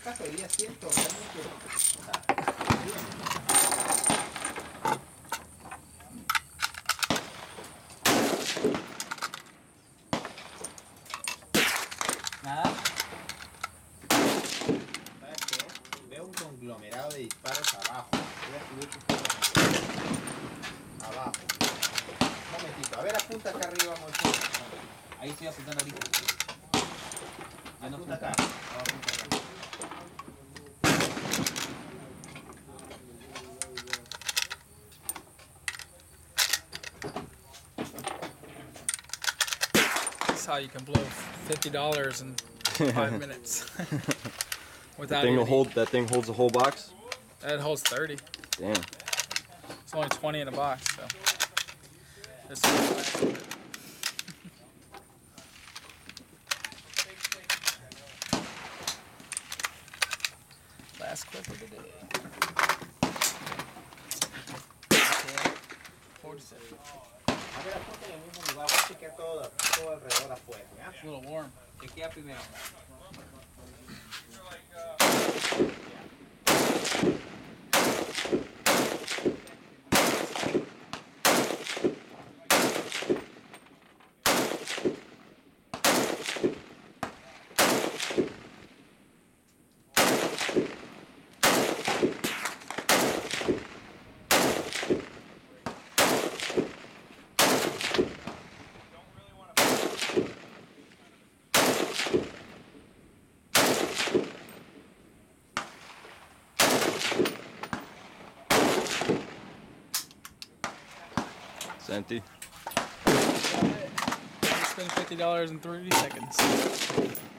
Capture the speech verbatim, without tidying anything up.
caso diría cierto, realmente. Nada. ¿Sabes qué? Veo un conglomerado de disparos abajo. Voy a subir un poco. Abajo. Un momentito. A ver, apunta acá arriba, Moisés. Ahí estoy apuntando ahorita. Ya no Apunta apunta. acá. No, apunta acá. That's how you can blow fifty dollars in five minutes. That Without thing will even hold. That thing holds the whole box. That holds thirty. Damn. It's only twenty in a box, so. This last clip of the day. forty-seven. A ver, apunta en el mismo lugar. Voy a chequear todo, todo alrededor afuera. ¿Ya? It's a little warm. Chequea primero. It's empty. Spend fifty dollars in thirty seconds.